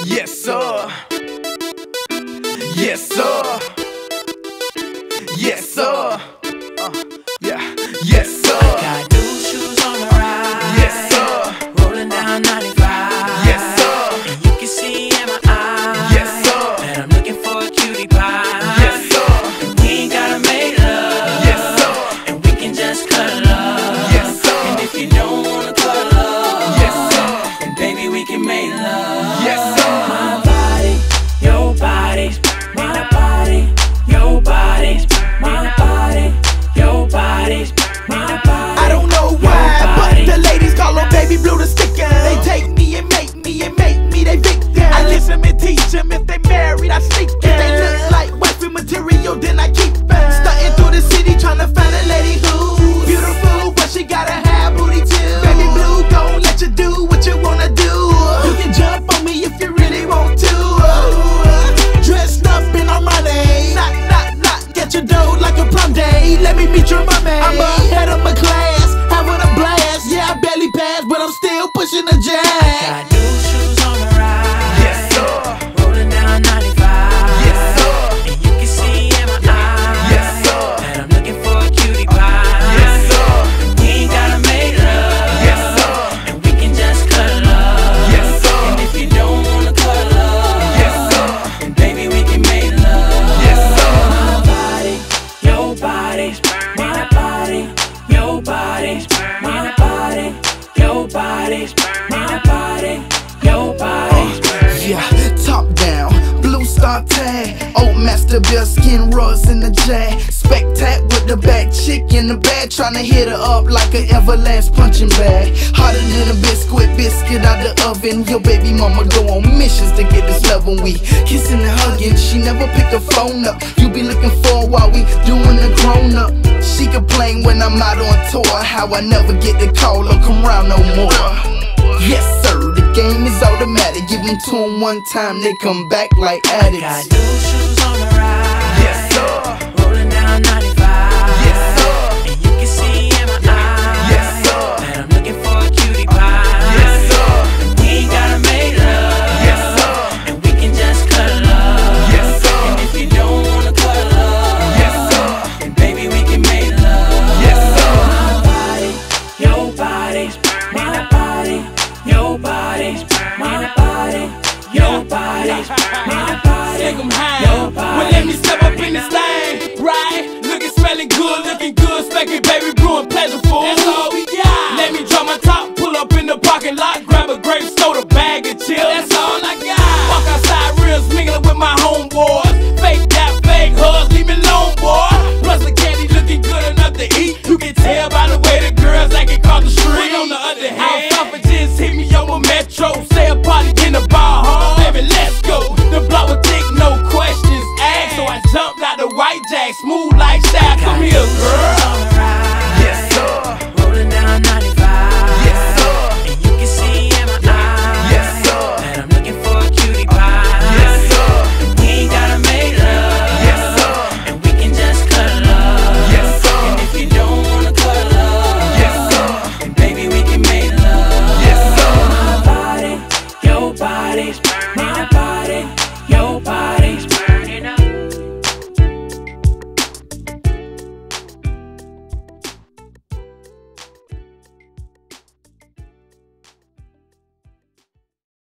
Yes sir. Yes sir. Yes sir. Yeah. Yes sir. Got new shoes on the ride. Yes sir. Rolling down 95. Yes sir. And you can see in my eyes. Yes sir. That I'm looking for a cutie pie. Yes sir. And we ain't gotta make love. Yes sir. And we can just cuddle up. Yes sir. And if you don't wanna cuddle up, yes sir. then baby we can make love. Yes sir. My body, your body. My body, your body. My body, your body. My body. I don't know why, but the ladies call them baby blue the sticker. They take me and make me they victim. I listen and teach them. If they married, I sneak them. If they look like wifey material, then I keep them. Stunting through the city trying to find a lady who's beautiful, but she gotta have booty too. Baby blue gon' let you do what you wanna do. You can jump on me if you really want to. Dressed up in Armani, not, get your dough like a prom day. Let me meet your mommy. I'm ahead of my class, having a blast. Yeah, I barely passed, but I'm still pushing the jack. Got new shoes on the ride. Yes sir. Rolling down 95. Yes sir. And you can see in my eyes. Yes sir. That I'm looking for a cutie pie. Yes sir. And we ain't gotta make love. Yes sir. And we can just cuddle up. Yes sir. And if you don't wanna cuddle up, yes sir. then baby we can make love. Yes sir. My body, your body. My body, your body. My body, your body. My body, your body. Yeah, top down, blue star tag, old master beer skin rugs in the jag. Spectac with the bad chick in the bag, tryna hit her up like an Everlast punching bag. Hotter than a biscuit out the oven. Your baby mama go on missions to get this love when we kissing and hugging. She never pick her phone up. You be looking for her while we doing the grown up. She complain when I'm out on tour, how I never get the call or come round no more. Yes sir, the game is automatic. Give them to them one time, they come back like addicts. Got new shoes on the ride. Yes sir. Rolling down 95. Yes sir. And you can see in my eyes. Yes sir. That I'm looking for a cutie pie. Yes sir. And we ain't gotta make love. Yes sir. And we can just cuddle up. Yes sir. And if you don't wanna cuddle up, yes sir. then baby we can make love. Yes sir. My body, your body. My body, your body. My body, your body. My body, Take 'em high. your body. Well, let me step up in this thing, right? Looking, smelling good, smacking baby blue and pleasureful. That's all we got. Let me drop my top, pull up in the parking lot, grab a grape soda, bag of chill. That's all I got. Walk outside real mingling with my homeboys. Fake that, fake hugs, leave me alone, boy.